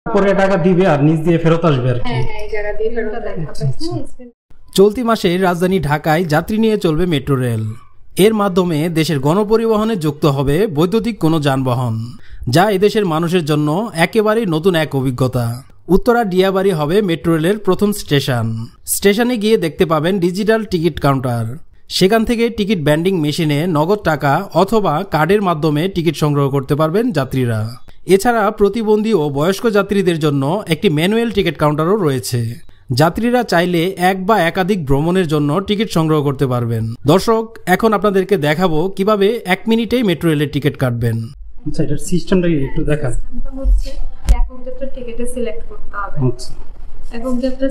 পরে টাকা দিবে আর নিজ দিয়ে ফেরত আসবে আর কি। হ্যাঁ এই জায়গা দিয়ে ফেরত দেখাবে। চলতি মাসে রাজধানী ঢাকায় যাত্রী নিয়ে চলবে মেট্রো রেল। এর মাধ্যমে দেশের গণপরিবহনে যুক্ত হবে বৈদ্যুতিক কোনো যানবাহন, যা এদেশের মানুষের জন্য একেবারেই নতুন এক অভিজ্ঞতা। উত্তরা ডিয়াবাড়ি হবে মেট্রো রেলের প্রথম স্টেশন। স্টেশনে গিয়ে দেখতে পাবেন ডিজিটাল টিকিট কাউন্টার। সেখান থেকে টিকিট ব্যান্ডিং মেশিনে নগদ টাকা অথবা কার্ডের মাধ্যমে টিকিট সংগ্রহ করতে পারবেন যাত্রীরা। এছাড়া প্রতিবন্ধী ও বয়স্ক যাত্রীদের জন্য একটি ম্যানুয়াল টিকিট কাউন্টারও রয়েছে। যাত্রীরা চাইলে এক বা একাধিক ভ্রমণের জন্য টিকিট সংগ্রহ করতে পারবেন। দর্শক, এখন আপনাদেরকে দেখাবো কিভাবে 1 মিনিটেই মেট্রো রেলের টিকিট কাটবেন। আচ্ছা, এটার সিস্টেমটা একটু দেখান। সিস্টেমটা হচ্ছে একক যাত্রা টিকিটে সিলেক্ট করতে হবে। আচ্ছা, একক যাত্রা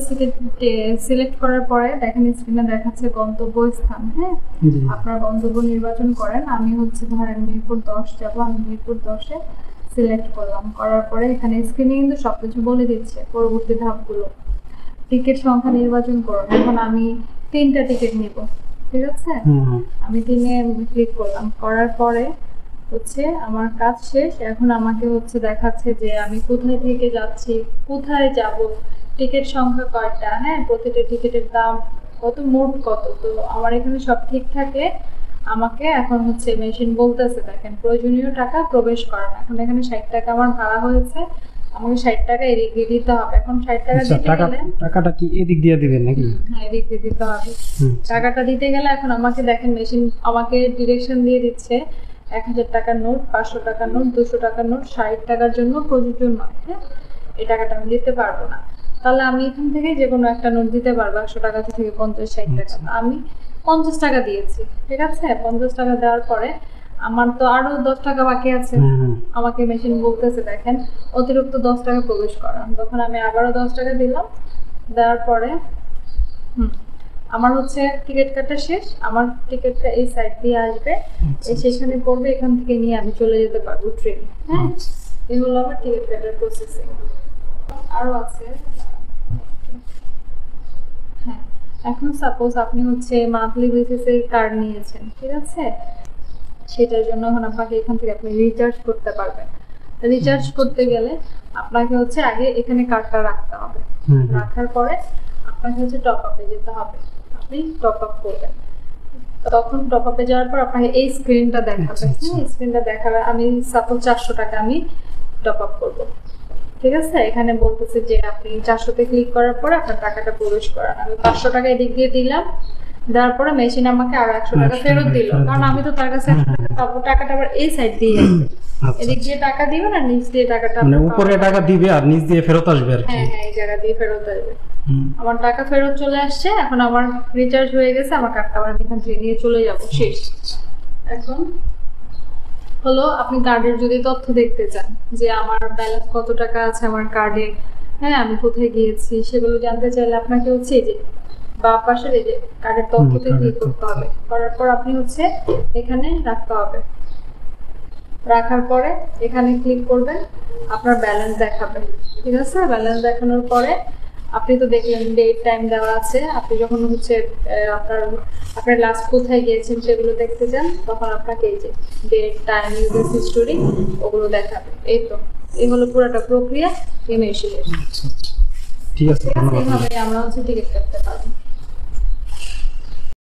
সিলেক্ট করার পরে দেখেন স্ক্রিনে দেখাচ্ছে গন্তব্য স্থান। হ্যাঁ, আপনার গন্তব্য নির্বাচন করেন। আমি হচ্ছে ধরেন মিরপুর 10 যাব, আমি মিরপুর 10-এ সিলেক্ট করলাম। করার পরে এখানে স্ক্রিনে কিন্তু সবকিছু বলে দিচ্ছে পরবর্তী ধাপগুলো। টিকিট সংখ্যা নির্বাচন করুন। এখন আমি 3টা টিকিট নিব, ঠিক আছে? আমি 3-এ ক্লিক করলাম। করার পরে হচ্ছে আমার কাজ শেষ। এখন আমাকে হচ্ছে দেখাচ্ছে যে আমি কোথায় থেকে যাচ্ছি, কোথায় যাব, টিকিট সংখ্যা কয়টা, হ্যাঁ প্রতিটা টিকিটের দাম কত, মোট কত। তো আমার এখানে সব ঠিক থাকে। আমাকে এখন হচ্ছে মেশিন বলতেছে দেখেন প্রয়োজনীয় টাকা প্রবেশ করান। এখন এখানে 60 টাকা আমার ভাড়া হয়েছে, আমাকে 60 টাকা এদিক দিয়ে দিতে হবে। এখন 60 টাকা দিতে গেলে টাকাটা কি এদিক দিয়ে দিবেন নাকি? হ্যাঁ, এদিক দিয়ে দিতে হবে। টাকাটা দিতে গেলে এখন আমাকে দেখেন মেশিন আমাকে ডিরেকশন দিয়ে দিচ্ছে 1000 টাকার নোট, 500 টাকার নোট, 200 টাকার নোট 60 টাকার জন্য প্রযোজ্য নয়। হ্যাঁ, এই টাকাটা আমি দিতে পারবো না। তাহলে আমি এখান থেকে যে কোনো একটা নোট দিতে পারবো 100 টাকা থেকে 50-60 টাকা। আমি 50 টাকা দিয়েছি, ঠিক আছে? 50 টাকা দেওয়ার পরে আমার তো আরো 10 টাকা বাকি আছে। আমাকে মেশিন বলতেছে দেখেন অতিরিক্ত 10 টাকা প্রবেশ করান। তখন আমি আবারও 10 টাকা দিলাম। দেওয়ার পরে আমার হচ্ছে টিকিট কাটা শেষ। আমার টিকিটটা এই সাইড দিয়ে আসবে, সেখানে পড়বে, এখান থেকে নিয়ে আমি চলে যেতে পারবো ট্রেনে। হ্যাঁ, এই হলো আমার টিকিট কাটার প্রসেসিং। আরো আছে। হ্যাঁ, এখন সাপোজ আপনি হচ্ছে মান্থলি বেসিসে কার্ড নিয়েছেন, ঠিক আছে? সেটার জন্য এখন আপনাকে এখান থেকে আপনি রিচার্জ করতে পারবেন। রিচার্জ করতে গেলে আপনাকে হচ্ছে আগে এখানে কার্ডটা রাখতে হবে। রাখার পরে আপনাকে হচ্ছে টপ আপে যেতে হবে। আপনি টপ আপ করবেন। তখন টপ আপে যাওয়ার পর আপনাকে এই স্ক্রিনটা দেখাবে। হ্যাঁ, স্ক্রিনটা দেখাবে। আমি সাপোজ 400 টাকা আমি টপ আপ করবো, ঠিক আছে? এখানে বলতেছে যে আপনি 400-তে ক্লিক করার পরে আপনার টাকাটা প্রবেশ করান। আমি 500 টাকা এদিক দিয়ে দিলাম। দেওয়ার পরে মেশিন আমাকে আরো 100 টাকা ফেরত দিল, কারণ আমি তো তার কাছে 100 টাকা পাবো। টাকাটা আবার এই সাইড দিয়ে আসবে। এদিক দিয়ে টাকা দিবে না, নিচ দিয়ে টাকাটা মানে উপরে টাকা দিবে আর নিচ দিয়ে ফেরত আসবে আর কি। হ্যাঁ হ্যাঁ, এই জায়গা দিয়ে ফেরত আসবে। আমার টাকা ফেরত চলে আসছে। এখন আমার রিচার্জ হয়ে গেছে। আমার কার্ডটা আবার আমি এখান থেকে নিয়ে চলে যাব, শেষ। এখন হলো আপনি কার্ডের যদি তথ্য দেখতে চান যে আমার ব্যালেন্স কত টাকা আছে আমার কার্ডে, হ্যাঁ আমি কোথায় গিয়েছি, সেগুলো জানতে চাইলে আপনাকে হচ্ছে এই যে বা পাশের এই যে কার্ডের তথ্যতে ক্লিক করতে হবে। করার পর আপনি হচ্ছে এখানে রাখতে হবে। রাখার পরে এখানে ক্লিক করবেন, আপনার ব্যালেন্স দেখাবে, ঠিক আছে? ব্যালেন্স দেখানোর পরে আপনি তো দেখলেন ডেট টাইম দেওয়া আছে। আপনি যখন হচ্ছে আপনার লাস্ট কোথায় গিয়েছেন সেগুলো দেখতে চান, তখন আপনাকে এই যে ডেট টাইম ইউজেস হিস্টোরি ওগুলো দেখাবে। এই তো, এই হলো পুরোটা প্রক্রিয়া এই মেশিনের। ঠিক আছে, এইভাবে আমরা হচ্ছে টিকিট কাটতে পারবো।